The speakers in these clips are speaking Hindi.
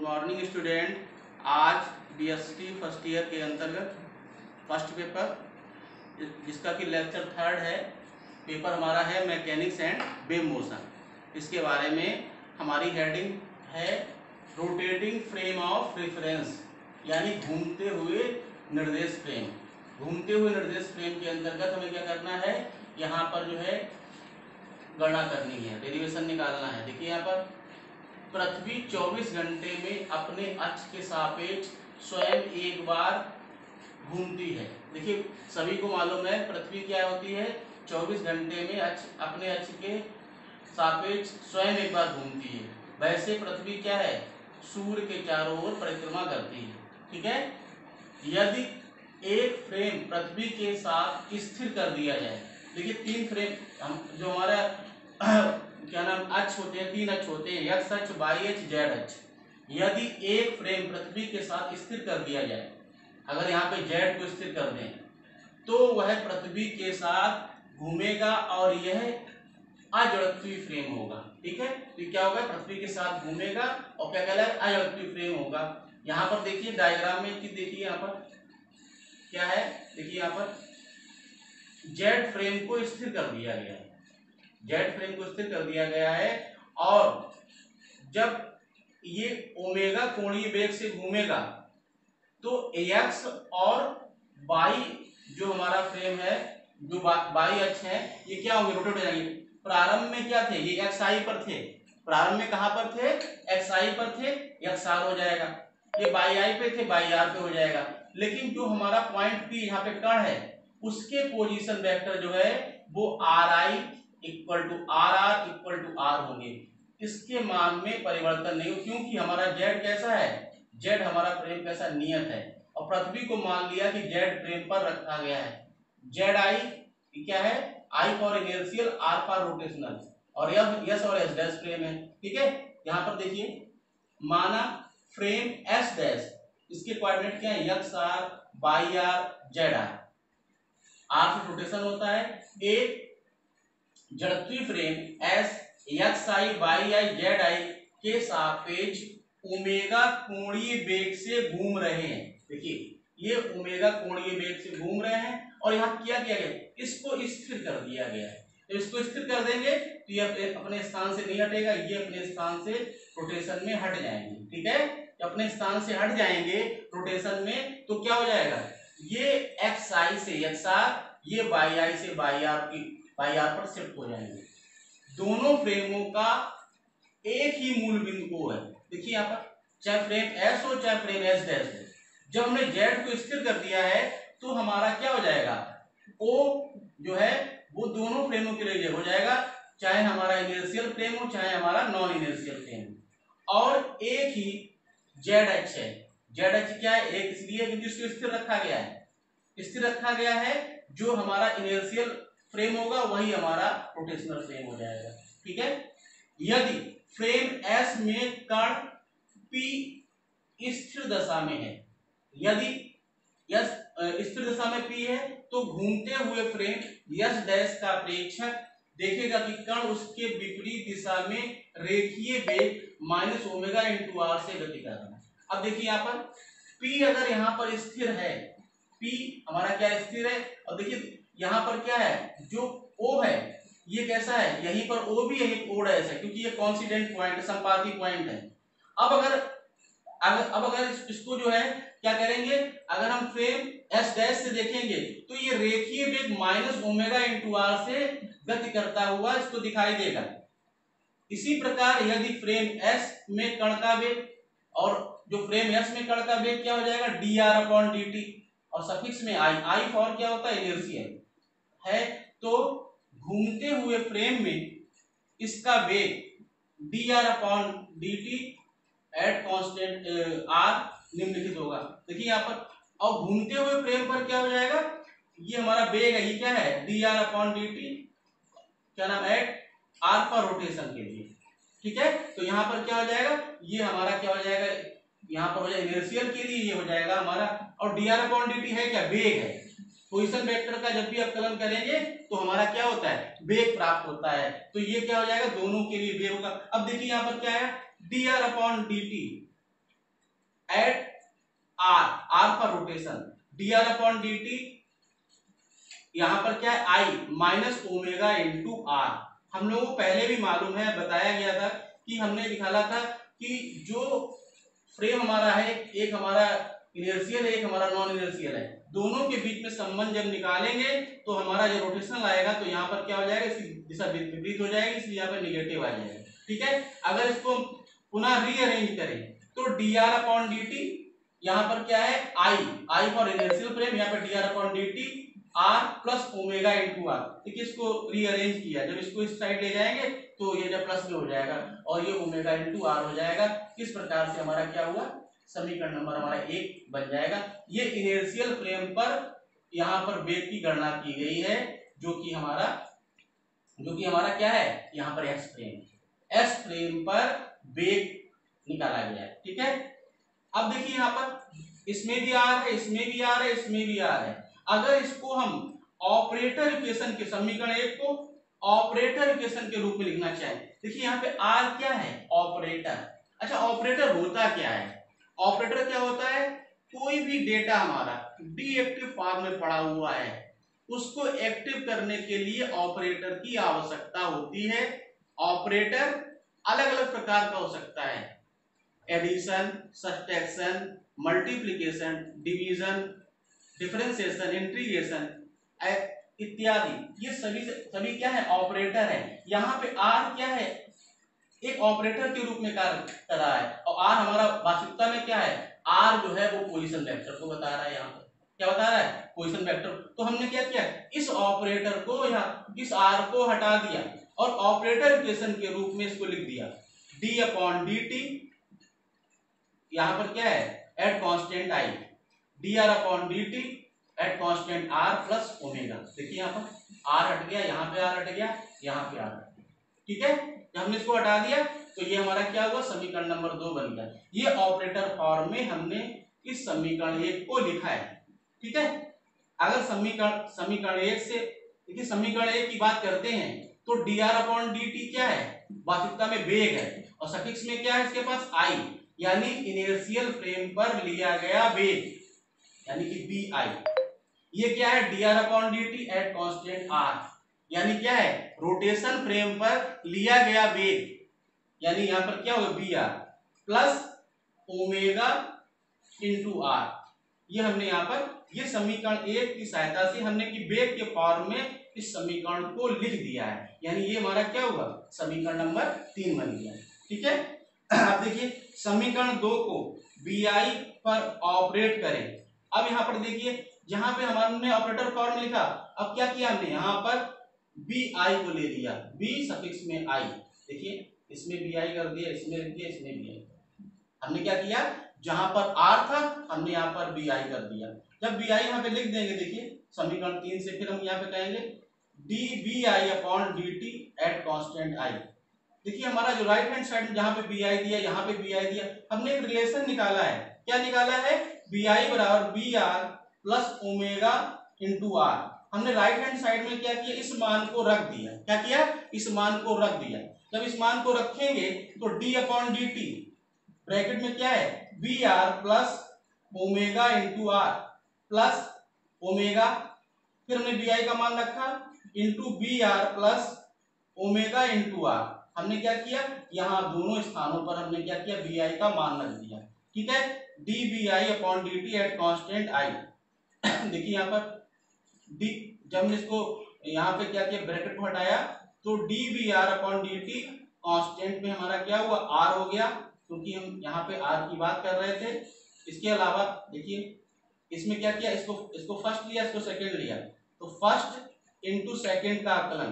Morning student. आज बीएसटी फर्स्ट ईयर के अंतर्गत फर्स्ट पेपर जिसका कि लेक्चर थर्ड है, पेपर हमारा है मैकेनिक्स एंड बीम मोशन। इसके बारे में हमारी हेडिंग है रोटेटिंग फ्रेम ऑफ रेफरेंस, यानी घूमते हुए निर्देश फ्रेम। घूमते हुए निर्देश फ्रेम के अंतर्गत हमें क्या करना है, यहाँ पर जो है गणना करनी है, डेरिवेशन निकालना है। देखिए यहाँ पर पृथ्वी 24 घंटे में अपने अक्ष के सापेक्ष स्वयं एक बार घूमती है। देखिए सभी को मालूम है पृथ्वी क्या होती है, 24 घंटे में अपने अक्ष के सापेक्ष स्वयं एक बार घूमती है। वैसे पृथ्वी क्या है, सूर्य के चारों ओर परिक्रमा करती है। ठीक है, यदि एक फ्रेम पृथ्वी के साथ स्थिर कर दिया जाए, देखिए तीन फ्रेम जो हमारा क्या नाम अक्ष होते हैं, तीन अक्ष होते हैं, एक्स अक्ष, वाई अक्ष, जेड अक्ष। यदि एक फ्रेम पृथ्वी के साथ स्थिर कर दिया जाए, अगर यहाँ पे जेड को स्थिर कर दें तो वह पृथ्वी के साथ घूमेगा और यह अजड़त्वीय फ्रेम होगा। ठीक है, तो क्या होगा, पृथ्वी के साथ घूमेगा और क्या कहलाएगा, अजड़त्वीय फ्रेम होगा। यहाँ पर देखिए डायग्राम में कि देखिए यहाँ पर क्या है, देखिए यहाँ पर जेड फ्रेम को स्थिर कर दिया गया है, जेड फ्रेम को स्थिर कर दिया गया है। और जब ये ओमेगा कोणीय वेग से घूमेगा तो एक्स और वाई जो हमारा फ्रेम है, जो वाई अक्ष है, ये क्या होंगे, रोटेट हो जाएंगे। प्रारंभ में क्या थे, ये एक्स आई पर थे, प्रारंभ में कहां पर थे, एक्स आई पर थे, एक्स आर हो जाएगा। ये वाई आई पे थे, वाई आर पे हो जाएगा। लेकिन जो हमारा पॉइंट पी यहाँ पे कण है, उसके पोजीशन वेक्टर जो है वो R I equal to R R equal to R होंगे। इसके मान में परिवर्तन नहीं हो, क्योंकि हमारा जेड कैसा है, जेड हमारा फ्रेम कैसा नियत है, और पृथ्वी को मान लिया कि जेड फ्रेम पर रखा गया है। जेड आई क्या है, I for inertial, R for rotational, और एस और एस डैश फ्रेम है। ठीक है, यहाँ पर देखिए माना फ्रेम एस डैश, इसके कोऑर्डिनेट क्या है, X R, Y R, Z R. R से रोटेशन होता है। एक जड़त्वीय frame S X I, Y I, Z I के सापेक्ष ओमेगा कोणीय वेग से घूम रहे हैं। देखिए ये ओमेगा कोणीय वेग से घूम रहे हैं और यहाँ क्या किया गया, इसको स्थिर कर दिया गया है। तो इसको स्थिर कर देंगे तो ये अपने स्थान से नहीं हटेगा, ये अपने स्थान से रोटेशन में हट जाएंगे। ठीक है, अपने स्थान से हट जाएंगे रोटेशन में तो क्या हो जाएगा, ये एक्स आई से एक्स आर, ये वाई आई से वाई आर पर शिफ्ट हो जाएंगे। दोनों फ्रेमों का एक ही मूल बिंदु को है। देखिए यहाँ पर चाहे फ्रेम एस हो चाहे फ्रेम एस डैश हो, जब हमने जेड को स्थिर कर दिया है तो हमारा क्या हो जाएगा, ओ जो है वो दोनों फ्रेमों के लिए हो जाएगा, चाहे हमारा इनर्शियल फ्रेम हो चाहे हमारा नॉन इनर्शियल फ्रेम हो। और एक ही जेड अक्ष है, जेड अक्ष क्या है, एक इसलिए क्योंकि इसको स्थिर रखा गया है, स्थिर रखा गया है। जो हमारा इनर्शियल फ्रेम होगा वही हमारा रोटेशनल फ्रेम हो जाएगा। ठीक है, यदि फ्रेम एस में कण पी स्थिर दशा में है, यदि यस स्थिर दशा में पी है तो घूमते हुए फ्रेम यस डैश का प्रेक्षक देखेगा कि कण उसके विपरीत दिशा में रेखीय वेग माइनस ओमेगा इंटू आर से गति कर रहा है। अब देखिए यहाँ पर पी अगर यहाँ पर स्थिर है, पी हमारा क्या स्थिर है, और देखिए यहाँ पर क्या है, जो ओ है ये कैसा है, यहीं पर ओ भी यही ओ डैश है, क्योंकि ये कॉन्सिडेंट पॉइंट, संपाती पॉइंट है। अब अगर इसको जो है क्या करेंगे, अगर हम फ्रेम एस डैश से देखेंगे तो ये रेखीय वेग माइनस ओमेगा इंटू आर से गति करता हुआ इसको दिखाई देगा। इसी प्रकार यदि फ्रेम एस में कण का वेग, और जो फ्रेम एस में कण का वेग क्या हो जाएगा, D R upon D T, और सफिक्स में आई, आई फॉर क्या होता है, इनर्शियल है। तो घूमते हुए फ्रेम में इसका वेग D R upon D T at constant R निम्नलिखित होगा। देखिए यहाँ पर, और घूमते हुए फ्रेम पर क्या हो जाएगा, ये हमारा वेग है, ये क्या है, D R upon D T, क्या नाम, एट आर फॉर रोटेशन के लिए। ठीक है, तो यहाँ पर क्या हो जाएगा, ये हमारा क्या हो जाएगा, यहाँ पर हो जाएगा इनर्शियल के लिए ये हो जाएगा हमारा, और D R upon D T है क्या, वेग है। पोजीशन वेक्टर का जब भी अवकलन करेंगे तो हमारा क्या होता है, वेग प्राप्त होता है। तो ये क्या हो जाएगा, दोनों के लिए वेग होगा। अब देखिए यहाँ पर क्या है, D R upon D T, at R, R for rotation, D R upon D T, यहां पर क्या है I minus omega into R. हम लोगों को पहले भी मालूम है, बताया गया था कि हमने निकाला था कि जो फ्रेम हमारा है, एक हमारा इनर्शियल है, एक हमारा नॉन इनर्शियल है, दोनों के बीच में संबंध जब निकालेंगे तो हमारा जो रोटेशनल आएगा तो यहाँ पर क्या हो जाएगा, इसकी दिशा विपरीत हो जाएगी, इसलिए यहाँ पर निगेटिव आ जाएगा। ठीक है, अगर इसको पुनः रीअरेंज करें तो D R upon D T, यहाँ पर क्या है आई फॉर इनर्शियल फ्रेम, यहाँ पर D R upon D T R plus omega into R. देखिए इसको रीअरेंज किया, जब इसको इस साइड ले जाएंगे तो ये जब प्लस में हो जाएगा और ये ओमेगा इंटू आर हो जाएगा। इस प्रकार से हमारा क्या हुआ, समीकरण नंबर हमारा 1 बन जाएगा। ये इनर्शियल फ्रेम पर यहाँ पर वेग की गणना की गई है, जो कि हमारा क्या है, यहाँ पर एस फ्रेम पर वेग निकाला गया है। ठीक है, अब देखिए यहाँ पर इसमें भी आर है, इसमें भी आर है, इसमें भी आर है। अगर इसको हम ऑपरेटर इक्वेशन के समीकरण 1 को ऑपरेटर इक्वेशन के रूप में लिखना चाहें, देखिए यहाँ पे आर क्या है, ऑपरेटर। अच्छा, ऑपरेटर होता क्या है, ऑपरेटर क्या होता है, कोई भी डेटा हमारा डीएक्टिव फॉर्म में पड़ा हुआ है उसको एक्टिव करने के लिए ऑपरेटर की आवश्यकता होती है। ऑपरेटर अलग अलग प्रकार का हो सकता है, addition, subtraction, multiplication, division, differentiation, integration इत्यादि, ये सभी क्या है, ऑपरेटर है। यहाँ पे आर क्या है, एक ऑपरेटर के रूप में कार्य कर रहा है, और आर हमारा वास्तविकता में क्या है, आर जो है वो पोजीशन वेक्टर को बता रहा है। यहाँ पर क्या बता रहा है, पोजीशन वेक्टर। तो हमने क्या किया, इस ऑपरेटर को यहाँ इस आर को हटा दिया और ऑपरेटर इक्वेशन के रूप में इसको लिख दिया, डी अपॉन डी टी, यहाँ पर क्या है, at constant I, D R upon D T at constant R plus omega. देखिए यहाँ पर आर हट गया, यहाँ पे आर हट गया, यहाँ पे आर हट गया। ठीक है, जब हमने इसको हटा दिया तो ये हमारा क्या हुआ, समीकरण नंबर 2 बन गया। ये ऑपरेटर फॉर्म में हमने इस समीकरण 1 को लिखा है। ठीक है, अगर समीकरण 1 से, देखिए समीकरण 1 की बात करते हैं तो D R upon D T क्या है, वास्तविकता में वेग है, और सफिक्स में क्या है इसके पास, आई, यानी इनर्शियल फ्रेम पर लिया गया वेग, यानी कि बी आई। ये क्या है, D R upon D T at constant R, यानी क्या है, रोटेशन फ्रेम पर लिया गया वेग, यानी यहां पर क्या होगा, B R plus omega into R. ये हमने यहाँ पर ये समीकरण 1 की सहायता से हमने कि वेग के फॉर्म में इस समीकरण को लिख दिया है, यानी ये हमारा क्या हुआ, समीकरण नंबर 3 बन गया। ठीक है, अब देखिए समीकरण 2 को बी आई पर ऑपरेट करें। अब यहाँ पर देखिए, जहां पे हमने ऑपरेटर फॉर्म लिखा, अब क्या किया हमने, यहाँ पर बी आई को ले लिया, बी सफिक्स में आई। देखिए इसमें बी आई कर दिया, इसमें लिख दिया, इसमें बी आई। हमने क्या किया, जहां पर आर था हमने यहाँ पर बी आई कर दिया। जब बी आई यहाँ पे लिख देंगे, देखिए समीकरण 3 से फिर हम यहाँ पे कहेंगे D B I upon D T at constant I. देखिए हमारा जो राइट हैंड साइड में जहां पे बी आई दिया, यहाँ पे बी आई दिया, हमने एक रिलेशन निकाला है। क्या निकाला है, बी आई बराबर B R plus omega into R. हमने राइट हैंड साइड में क्या किया, इस मान को रख दिया। क्या किया, इस मान को रख दिया। जब इस मान को रखेंगे तो D upon D T bracket में क्या है, B R plus omega into R plus omega, फिर हमने बी आई का मान रखा into B R plus omega into R. हमने क्या किया, यहाँ दोनों स्थानों पर हमने क्या किया, बी आई का मान रख दिया। ठीक है, D B I upon D T at constant I. देखिए यहाँ पर डी, जब हमने इसको यहाँ पे क्या किया, ब्रैकेट को हटाया तो D B R upon D T constant में हमारा क्या हुआ, आर हो गया, क्योंकि हम यहाँ पे आर की बात कर रहे थे। इसके अलावा देखिए इसमें क्या किया, इसको फर्स्ट लिया, इसको सेकंड लिया, तो फर्स्ट इंटू सेकंड का आकलन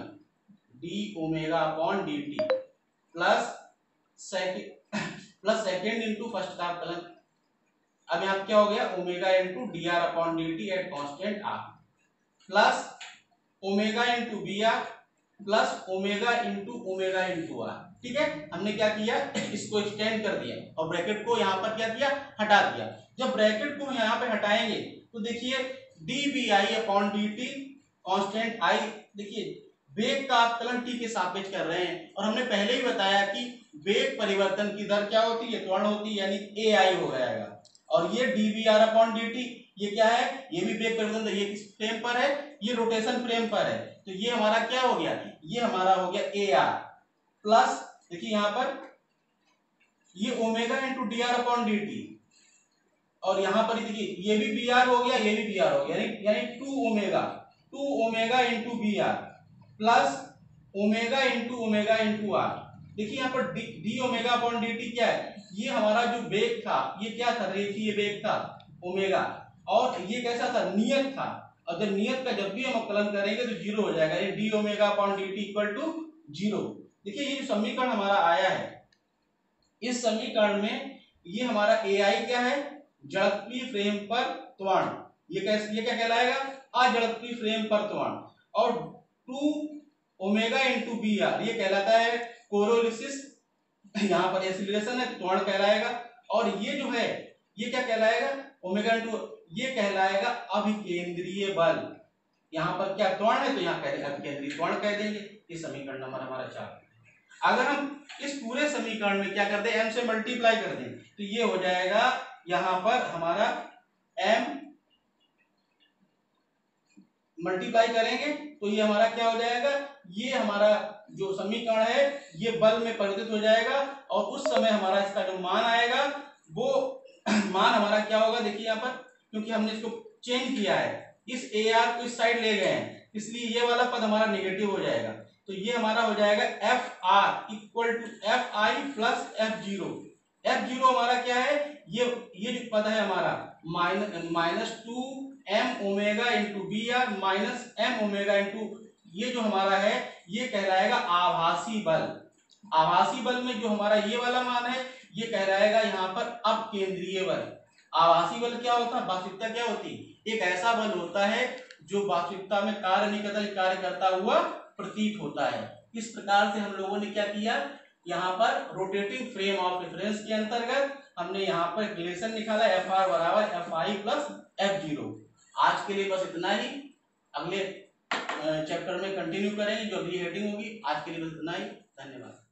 D omega upon D T plus second into first का आकलन। अब यहाँ क्या हो गया, omega into D R upon D T at constant R plus omega into B R plus omega into R. ठीक है, हमने क्या किया, इसको एक्सटेंड कर दिया और ब्रैकेट को यहाँ पर क्या किया, हटा दिया। जब ब्रैकेट को यहाँ पे हटाएंगे तो देखिए D B I upon D T constant I, देखिए वेग का अवकलन t के सापेक्ष कर रहे हैं, और हमने पहले ही बताया कि वेग परिवर्तन की दर क्या होती है, त्वरण होती है, यानी ai हो जाएगा। और ये dvr/dt ये क्या है, ये भी वेग परिवर्तन, ये किस फ्रेम पर है, ये रोटेशन फ्रेम पर है, तो ये हमारा क्या हो गया, ये हमारा हो गया ar प्लस, देखिए यहां पर ये ओमेगा इंटू dr/dt, और यहां पर देखिए ये भी br हो गया, ये भी br हो गया, यानी 2 omega into br plus omega into r। देखिए यहाँ पर डी ओमेगा अपॉन dt क्या है, ये हमारा जो वेग था, ये क्या था, रेखीय वेग था ओमेगा, और ये कैसा था, नियत था, और जब नियत का जब भी हम अवकलन करेंगे तो जीरो हो जाएगा, ये D omega upon dt equal to zero. देखिए ये जो समीकरण हमारा आया है, इस समीकरण में ये हमारा ai क्या है, जड़त्वीय फ्रेम पर त्वरण, ये क्या कहलाएगा, अजड़त्वीय फ्रेम पर त्वरण, और 2 ओमेगा इंटू बी आर ये कहलाता है कोरोलिसिस, यहाँ पर एक्सीलरेशन है, त्वरण कहलाएगा, और ये जो है ये क्या कहलाएगा, ओमेगा इंटू, ये कहलाएगा अभिकेंद्रीय बल, यहाँ पर क्या त्वरण है तो यहाँ अभिकेंद्रीय त्वरण कह देंगे। ये समीकरण नंबर हमारा 4। अगर हम इस पूरे समीकरण में क्या कर दें, m से मल्टीप्लाई कर दें, तो ये हो जाएगा यहां पर हमारा m मल्टीप्लाई करेंगे तो ये हमारा क्या हो जाएगा, ये हमारा जो समीकरण है ये बल में परिवर्तित हो जाएगा, और उस समय हमारा इसका जो मान आएगा वो मान हमारा क्या होगा, देखिए यहाँ पर क्योंकि हमने इसको चेंज किया है, इस ar को इस साइड ले गए हैं, इसलिए ये वाला पद हमारा नेगेटिव हो जाएगा, तो ये हमारा हो जाएगा fr equal to fi plus f0। f0 हमारा क्या है, ये जो पद है हमारा minus 2m omega into B R minus m omega into, ये जो हमारा है ये कहलाएगा आभासी बल। आभासी बल में जो हमारा ये वाला मान है ये कहलाएगा यहाँ पर अपकेंद्रीय बल। आभासी बल क्या होता है, वास्तविकता क्या होती है, एक ऐसा बल होता है जो वास्तविकता में कार्य नहीं करता, कार्य करता हुआ प्रतीत होता है। इस प्रकार से हम लोगों ने क्या किया, यहाँ पर रोटेटिंग फ्रेम ऑफ रेफरेंस के अंतर्गत हमने यहाँ पर रिलेशन निकाला, Fr बराबर Fi प्लस F0। आज के लिए बस इतना ही, अगले चैप्टर में कंटिन्यू करेंगे जो अगली हेडिंग होगी। आज के लिए बस इतना ही, धन्यवाद।